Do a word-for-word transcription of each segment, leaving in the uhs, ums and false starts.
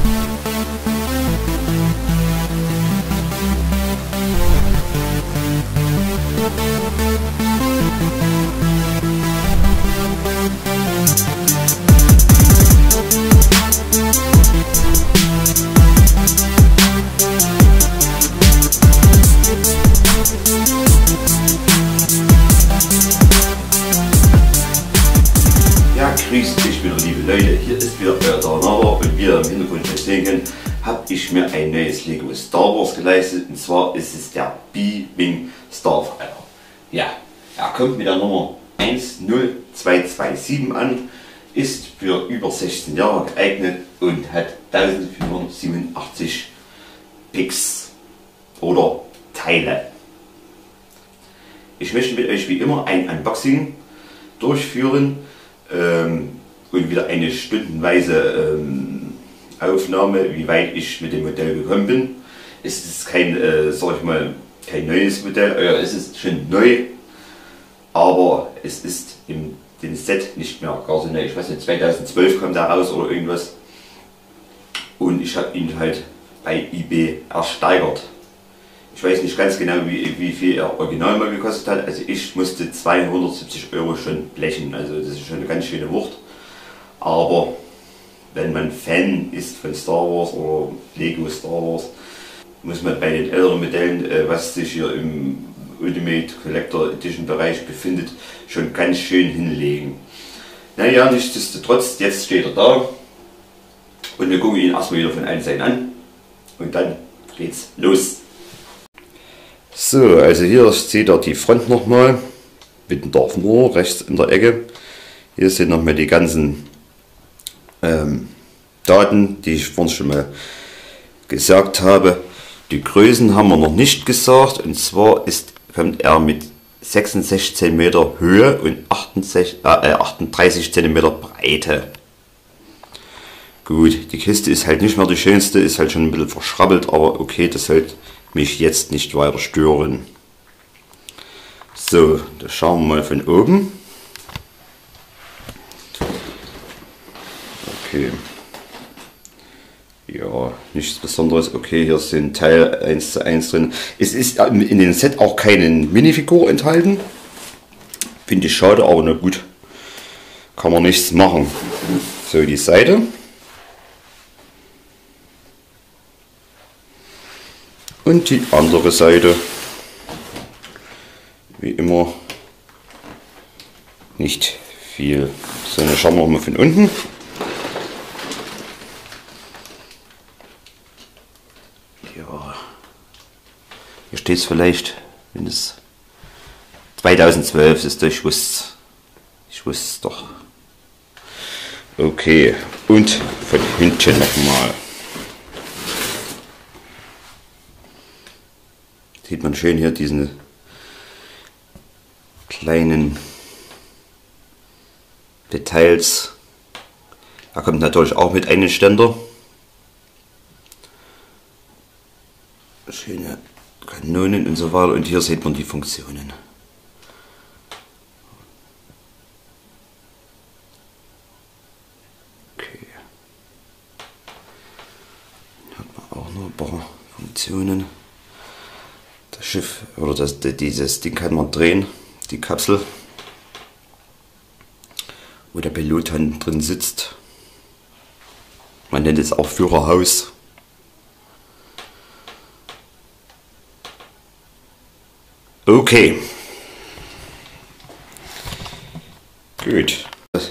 Grüßt euch wieder, liebe Leute, hier ist wieder euer Tornado und wie ihr im Hintergrund schon sehen könnt, habe ich mir ein neues Lego Star Wars geleistet, und zwar ist es der B-Wing Starfighter. Ja, er kommt mit der Nummer eins null zwei zwei sieben an, ist für über sechzehn Jahre geeignet und hat eintausendvierhundertsiebenundachtzig Pix oder Teile. Ich möchte mit euch wie immer ein Unboxing durchführen ähm, und wieder eine stundenweise ähm, Aufnahme, wie weit ich mit dem Modell gekommen bin. Es ist kein, äh, sag ich mal, kein neues Modell, äh, es ist schon neu, aber es ist im dem Set nicht mehr gar so neu. Ich weiß nicht, zweitausendzwölf kommt da raus oder irgendwas, und ich habe ihn halt bei eBay ersteigert. Ich weiß nicht ganz genau, wie, wie viel er original mal gekostet hat. Also ich musste zweihundertsiebzig Euro schon blechen. Also das ist schon eine ganz schöne Wucht. Aber wenn man Fan ist von Star Wars oder Lego Star Wars, muss man bei den älteren Modellen, äh, was sich hier im Ultimate Collector Edition Bereich befindet, schon ganz schön hinlegen. Naja, nichtsdestotrotz, jetzt steht er da. Und wir gucken ihn erstmal wieder von allen Seiten an. Und dann geht's los. So, also hier seht ihr die Front nochmal mit dem Darth Maul rechts in der Ecke. Hier sind nochmal die ganzen ähm, Daten, die ich vorhin schon mal gesagt habe. Die Größen haben wir noch nicht gesagt, und zwar ist, kommt er mit sechsundsechzig Zentimeter Höhe und achtundsechzig, äh, achtunddreißig Zentimeter Breite. Gut, die Kiste ist halt nicht mehr die schönste, ist halt schon ein bisschen verschrabbelt, aber okay, das sollte mich jetzt nicht weiter stören. So, da schauen wir mal von oben. Okay. Ja, nichts Besonderes. Okay, hier sind Teil eins zu eins drin. Es ist in dem Set auch keine Minifigur enthalten. Finde ich schade, aber na gut. Kann man nichts machen. So, die Seite. Und die andere Seite, wie immer, nicht viel. So, dann schauen wir mal von unten. Ja, hier steht es vielleicht, wenn es zweitausendzwölf ist, ich wusste ich wusste es doch. Okay, und von hinten nochmal. Sieht man schön hier diesen kleinen Details. Da kommt natürlich auch mit einem Ständer. Schöne Kanonen und so weiter. Und hier sieht man die Funktionen. Okay. Hier hat man auch noch ein paar Funktionen. Das Schiff oder das, dieses Ding kann man drehen, die Kapsel, wo der Pilot drin sitzt. Man nennt es auch Führerhaus. Okay. Gut.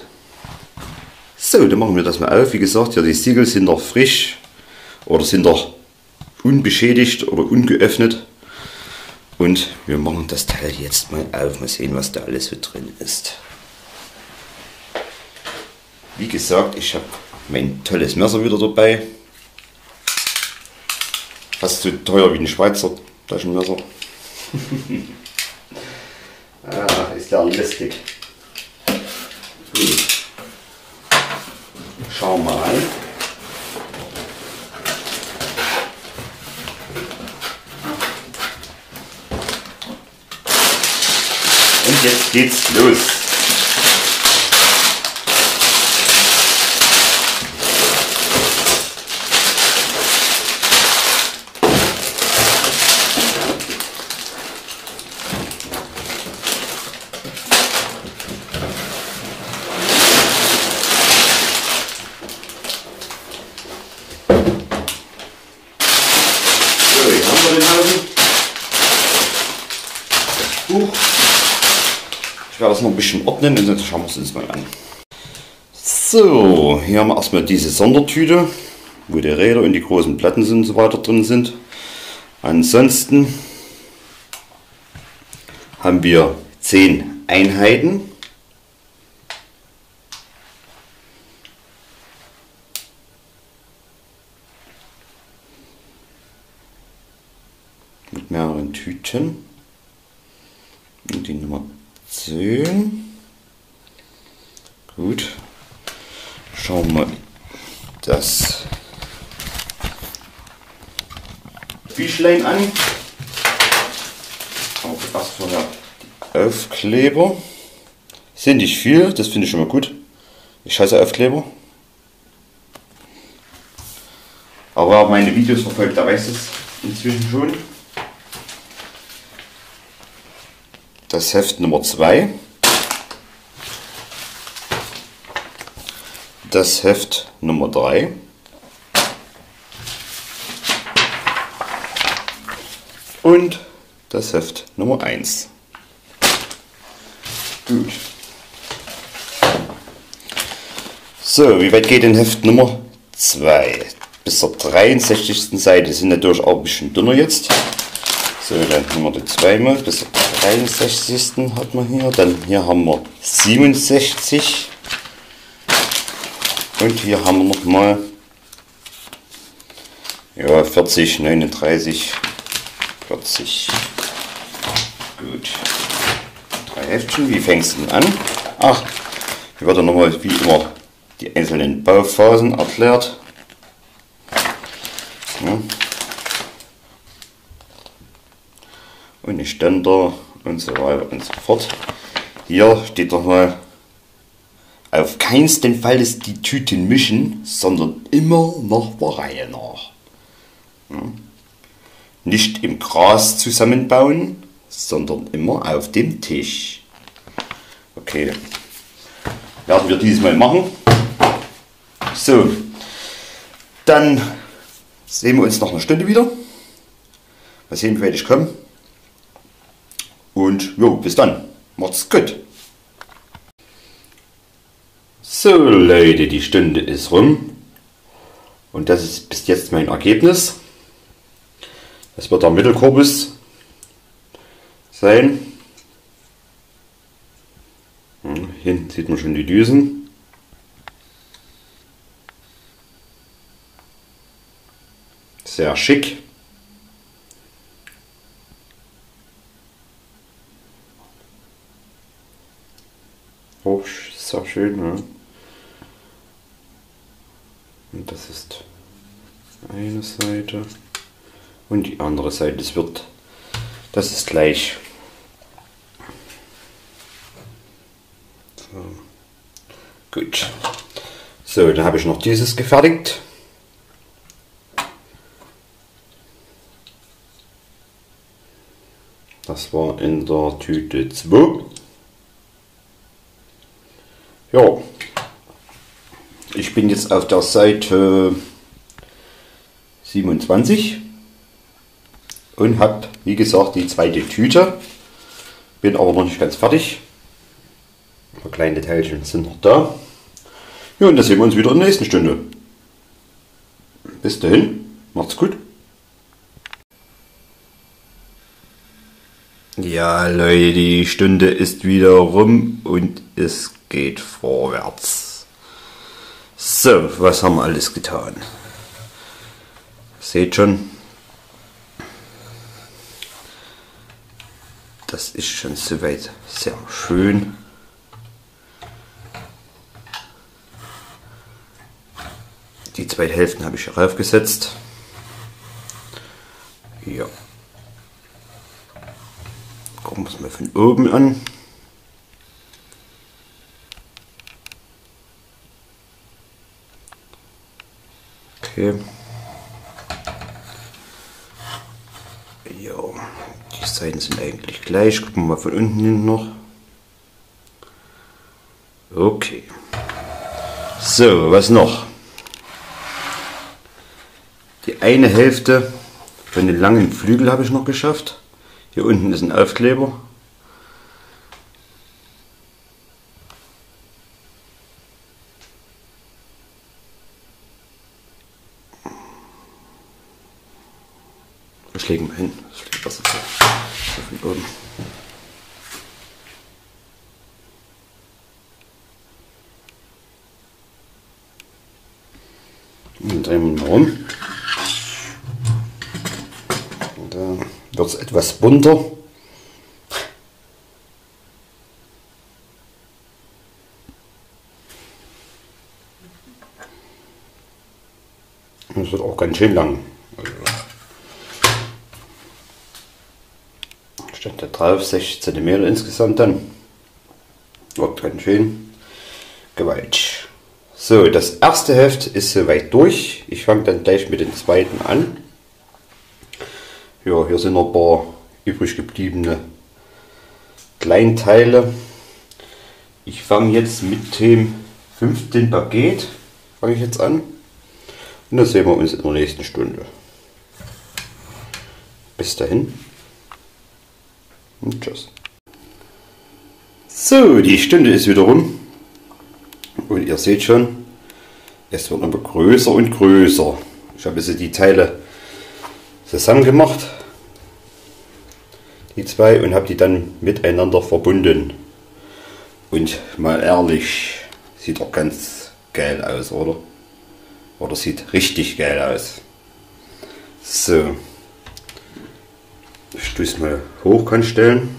So, dann machen wir das mal auf. Wie gesagt, ja, die Siegel sind noch frisch oder sind noch unbeschädigt oder ungeöffnet. Und wir machen das Teil jetzt mal auf, mal sehen, was da alles so drin ist. Wie gesagt, ich habe mein tolles Messer wieder dabei. Fast so teuer wie ein Schweizer Taschenmesser. Ah, ist ja lustig. Gut. Schauen wir mal. Und jetzt geht's los. das noch ein bisschen ordnen und dann schauen wir es uns mal an. So, hier haben wir erstmal diese Sondertüte, wo die Räder und die großen Platten und so weiter drin sind. Ansonsten haben wir zehn Einheiten. Mit mehreren Tüten. Und die Nummer zehn. Gut. Schauen wir das Büchlein an. Auch erstmal die Aufkleber. Sind nicht viel, das finde ich schon mal gut. Ich hasse Aufkleber. Aber wer meine Videos verfolgt, der weiß es inzwischen schon. Das Heft Nummer zwei. Das Heft Nummer drei. Und das Heft Nummer eins. Gut. So, wie weit geht denn Heft Nummer zwei? Bis zur dreiundsechzigsten Seite, sind natürlich auch ein bisschen dünner jetzt. So, dann haben wir die zweimal bis zur dreiundsechzigsten hat man hier. Dann hier haben wir siebenundsechzig. Und hier haben wir noch mal ja, vierzig, neununddreißig, vierzig. Gut. Drei Heftchen. Wie fängst du denn an? Ach, hier wird dann nochmal wie immer die einzelnen Bauphasen erklärt. Ja. Und die Ständer und so weiter und so fort. Hier steht nochmal: Auf keinsten Fall ist die Tüten mischen, sondern immer noch der Reihe nach. Ja. Nicht im Gras zusammenbauen, sondern immer auf dem Tisch. Okay, werden wir dieses Mal machen. So, dann sehen wir uns nach einer Stunde wieder. Mal sehen, wie weit ich komme. Und jo, bis dann. Macht's gut. So Leute, die Stunde ist rum. Und das ist bis jetzt mein Ergebnis. Das wird der Mittelkorpus sein. Hm, hinten sieht man schon die Düsen. Sehr schick. Oh, sehr schön, ja. Und das ist eine Seite und die andere Seite. Das wird, das ist gleich. So. Gut. So, dann habe ich noch dieses gefertigt. Das war in der Tüte zwei. Ja, ich bin jetzt auf der Seite siebenundzwanzig und habe, wie gesagt, die zweite Tüte. Bin aber noch nicht ganz fertig. Ein paar kleine Teilchen sind noch da. Ja, und dann sehen wir uns wieder in der nächsten Stunde. Bis dahin, macht's gut. Ja, Leute, die Stunde ist wieder rum und es geht vorwärts. So, was haben wir alles getan? Seht schon, das ist schon soweit sehr schön. Die zwei Hälften habe ich hier raufgesetzt. Ja. Gucken wir es mal von oben an. Okay. Ja, die Seiten sind eigentlich gleich. Gucken wir mal von unten hin noch. Okay. So, was noch? Die eine Hälfte von den langen Flügel habe ich noch geschafft. Hier unten ist ein Aufkleber. Ich lege mal hin. Ich lege besser so von oben. Und drehen wir mal rum. Und da wird es etwas bunter. Das wird auch ganz schön lang. Steht da drauf, sechzig Zentimeter insgesamt dann. Wird ganz schön gewaltig. So, das erste Heft ist soweit durch. Ich fange dann gleich mit dem zweiten an. Ja, hier sind noch ein paar übrig gebliebene Kleinteile. Ich fange jetzt mit dem fünften Paket. Fange ich jetzt an. Und das sehen wir uns in der nächsten Stunde. Bis dahin. Und tschüss. So, die Stunde ist wieder rum. Und ihr seht schon, es wird immer größer und größer. Ich habe jetzt die Teile zusammen gemacht. Die zwei, und habe die dann miteinander verbunden. Und mal ehrlich, sieht doch ganz geil aus, oder? Oder sieht richtig geil aus. So. Ich tue es mal hochkant stellen.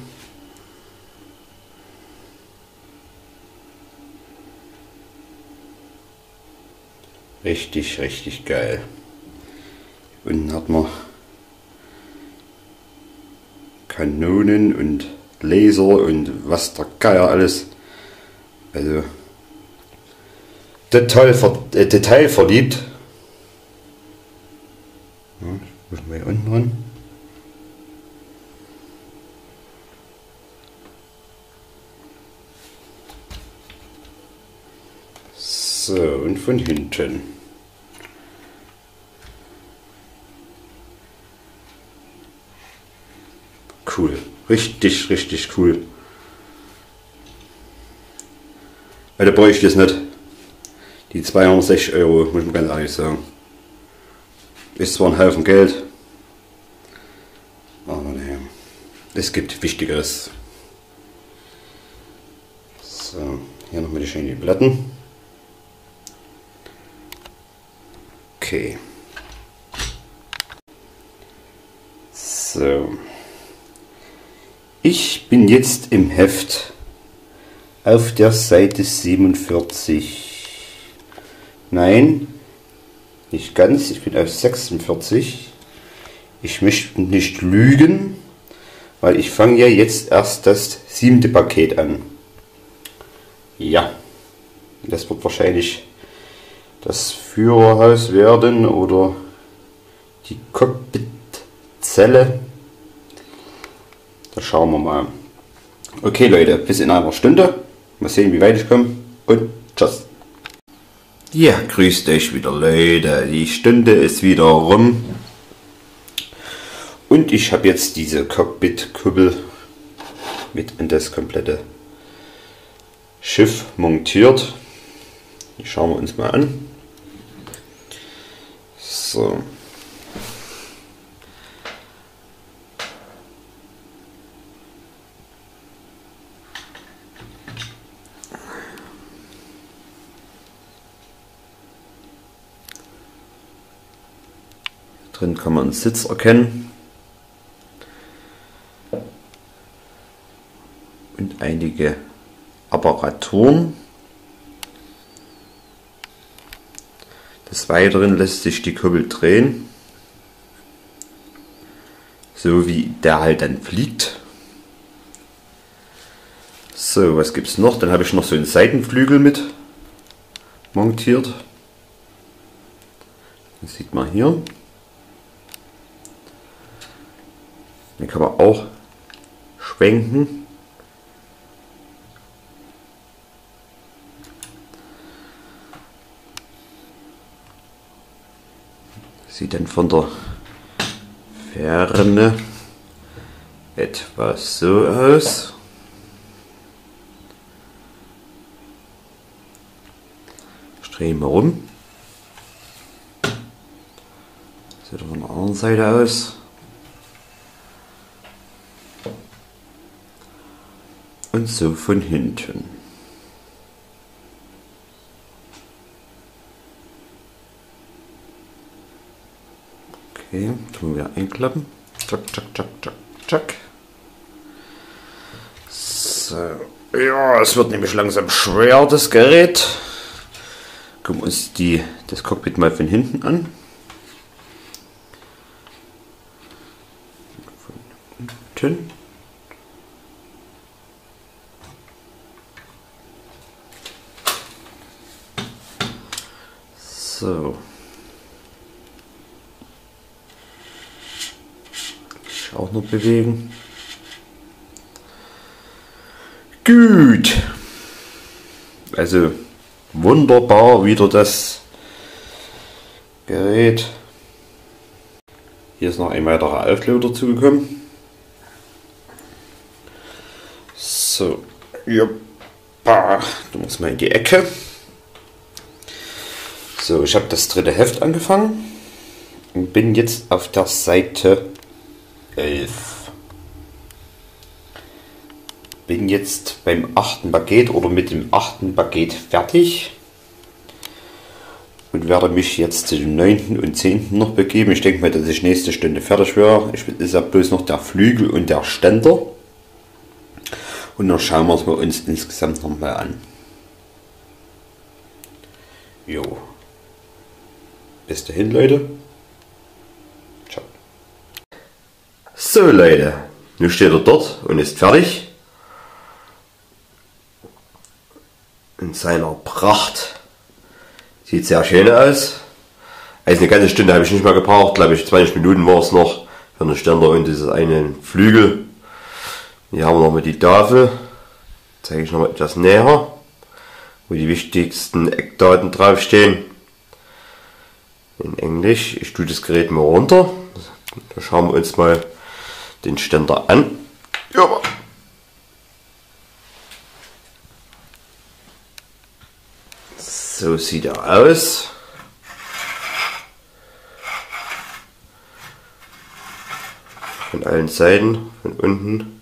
Richtig, richtig geil. Unten hat man Kanonen und Laser und was der Geier alles. Also Detail, äh, detailverliebt. Ja, ich muss mal hier unten ran. So, und von hinten. Cool. Richtig, richtig cool. Weil da bräuchte ich das nicht. Die zweihundertsechzig Euro, muss man ganz ehrlich sagen. Ist zwar ein Haufen Geld, aber naja, es gibt Wichtigeres. So, hier nochmal die schönen Platten. Okay. So. Ich bin jetzt im Heft auf der Seite siebenundvierzig. Nein, nicht ganz, ich bin auf sechsundvierzig. Ich möchte nicht lügen, weil ich fange ja jetzt erst das siebte Paket an. Ja, das wird wahrscheinlich das Führerhaus werden oder die Cockpitzelle. Da schauen wir mal. Okay Leute, bis in einer Stunde. Mal sehen, wie weit ich komme. Und tschüss. Ja, grüßt euch wieder Leute. Die Stunde ist wieder rum. Und ich habe jetzt diese Cockpit-Kuppel mit in das komplette Schiff montiert. Die schauen wir uns mal an. So. Drin kann man einen Sitz erkennen und einige Apparaturen. Des Weiteren lässt sich die Kuppel drehen, so wie der halt dann fliegt. So, was gibt es noch? Dann habe ich noch so einen Seitenflügel mit montiert. Das sieht man hier. Den kann man auch schwenken. Sieht dann von der Ferne etwas so aus. Ich drehe mal rum. Sieht von der anderen Seite aus. und so von hinten. Okay, tun wir einklappen. Zack, zack, zack, zack, zack. So. Ja, es wird nämlich langsam schwer, das Gerät. Gucken wir uns die, das Cockpit mal von hinten an. Von unten. So. Ich auch noch bewegen. Gut. Also wunderbar wieder das Gerät. Hier ist noch ein weiterer Aufkleber dazugekommen. So. Joppa. Du musst mal in die Ecke. So, ich habe das dritte Heft angefangen und bin jetzt auf der Seite elf. Bin jetzt beim achten Paket oder mit dem achten Paket fertig und werde mich jetzt zu dem neunten und zehnten noch begeben. Ich denke mal, dass ich nächste Stunde fertig wäre. Ich ist ja bloß noch der Flügel und der Ständer. Und dann schauen wir es uns insgesamt noch mal an. Jo. Bis dahin, Leute. Ciao. So, Leute. Nun steht er dort und ist fertig. In seiner Pracht. Sieht sehr schön aus. Also eine ganze Stunde habe ich nicht mehr gebraucht. Glaube ich, zwanzig Minuten war es noch. Für einen Ständer und dieses einen Flügel. Hier haben wir nochmal die Tafel. Zeige ich nochmal etwas näher. Wo die wichtigsten Eckdaten draufstehen. In Englisch. Ich tue das Gerät mal runter. Da schauen wir uns mal den Ständer an. Ja. So sieht er aus. Von allen Seiten, von unten.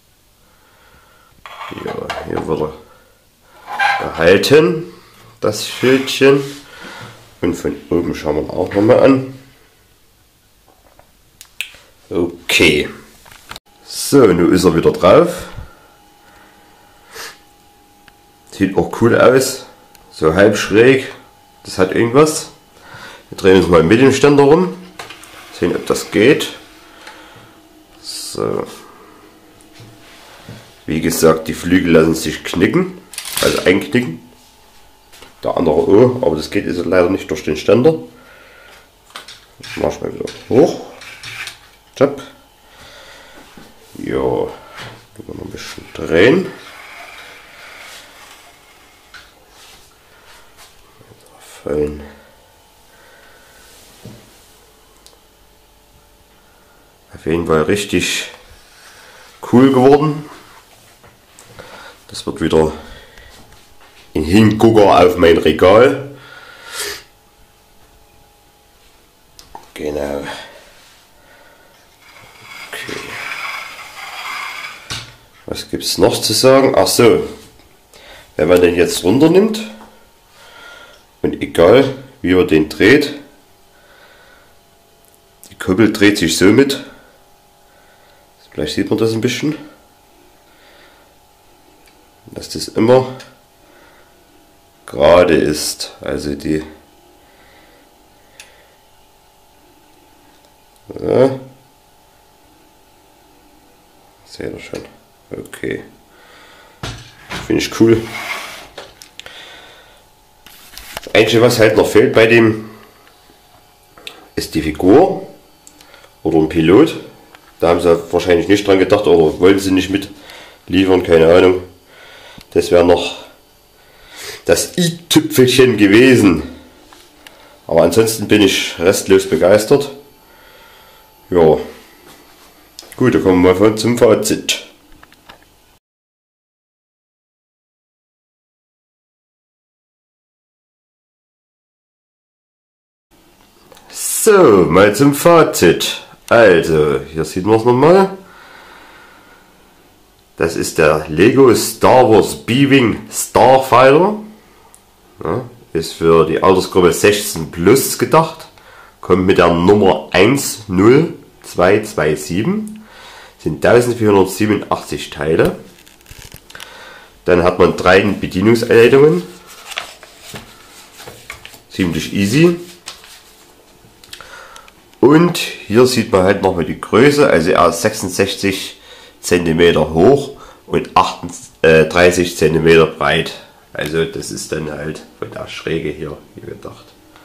Ja, hier wird er erhalten, das Schildchen. Und von oben schauen wir auch nochmal an. Okay. So, nun ist er wieder drauf. Sieht auch cool aus. So halb schräg. Das hat irgendwas. Wir drehen uns mal mit dem Ständer rum. Sehen, ob das geht. So. Wie gesagt, die Flügel lassen sich knicken. Also einknicken. Der andere auch, aber das geht jetzt leider nicht durch den Ständer. Das mache ich mal wieder hoch. Zapp. Ja, noch ein bisschen drehen. Fallen. Auf jeden Fall richtig cool geworden. Das wird wieder ein Hingucker auf mein Regal. Genau. Okay. Was gibt es noch zu sagen? Ach so, wenn man den jetzt runter nimmt und egal wie man den dreht, die Kuppel dreht sich so mit. Vielleicht sieht man das ein bisschen, dass das immer gerade ist, also die ja. Seht ihr schon, okay, finde ich cool. Das Einzige, was halt noch fehlt bei dem, ist die Figur oder ein Pilot. Da haben sie wahrscheinlich nicht dran gedacht oder wollen sie nicht mit liefern, keine Ahnung. Das wäre noch das i-Tüpfelchen gewesen. Aber ansonsten bin ich restlos begeistert. Ja. Gut, dann kommen wir mal zum Fazit. So, mal zum Fazit. Also, hier sieht man es nochmal. Das ist der Lego Star Wars B-Wing Starfighter. Ja, ist für die Altersgruppe sechzehn plus gedacht. Kommt mit der Nummer eins null zwei zwei sieben. Sind eintausendvierhundertsiebenundachtzig Teile. Dann hat man drei Bedienungsanleitungen. Ziemlich easy. Und hier sieht man halt nochmal die Größe. Also er ist sechsundsechzig Zentimeter hoch und achtunddreißig Zentimeter breit. Also das ist dann halt von der Schräge hier, wie gedacht.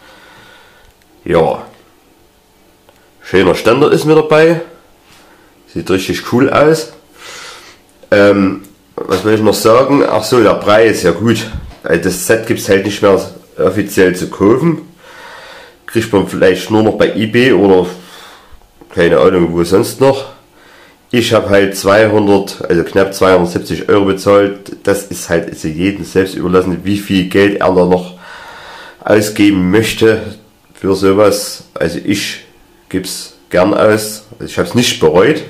Ja. Schöner Ständer ist mit dabei. Sieht richtig cool aus. Ähm, was will ich noch sagen? Ach so, der Preis, ja gut. Das Set gibt es halt nicht mehr offiziell zu kaufen. Kriegt man vielleicht nur noch bei eBay oder keine Ahnung wo sonst noch. Ich habe halt zweihundert, also knapp zweihundertsiebzig Euro bezahlt. Das ist halt ist jedem selbst überlassen, wie viel Geld er da noch ausgeben möchte für sowas. Also ich gebe es gern aus. Also ich habe es nicht bereut.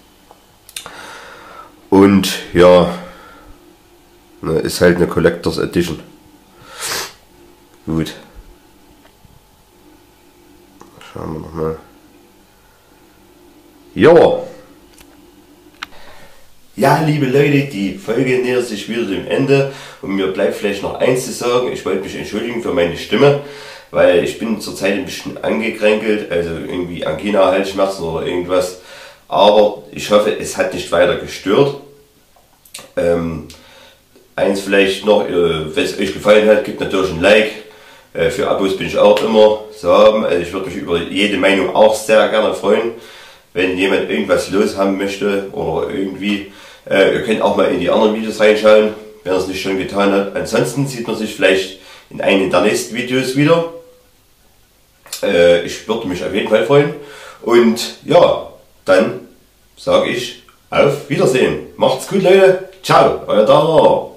Und ja, ne, ist halt eine Collectors Edition. Gut. Schauen wir nochmal. Ja. Ja, liebe Leute, die Folge nähert sich wieder dem Ende und mir bleibt vielleicht noch eins zu sagen. Ich wollte mich entschuldigen für meine Stimme, weil ich bin zurzeit ein bisschen angekränkelt, also irgendwie Angina, Halsschmerzen oder irgendwas. Aber ich hoffe, es hat nicht weiter gestört. Ähm, eins vielleicht noch, äh, wenn es euch gefallen hat, gebt natürlich ein Like. Äh, für Abos bin ich auch immer zu haben. Also ich würde mich über jede Meinung auch sehr gerne freuen. Wenn jemand irgendwas los haben möchte oder irgendwie, äh, ihr könnt auch mal in die anderen Videos reinschauen, wenn ihr es nicht schon getan habt. Ansonsten sieht man sich vielleicht in einem der nächsten Videos wieder. Äh, ich würde mich auf jeden Fall freuen. Und ja, dann sage ich auf Wiedersehen. Macht's gut, Leute. Ciao, euer Dana.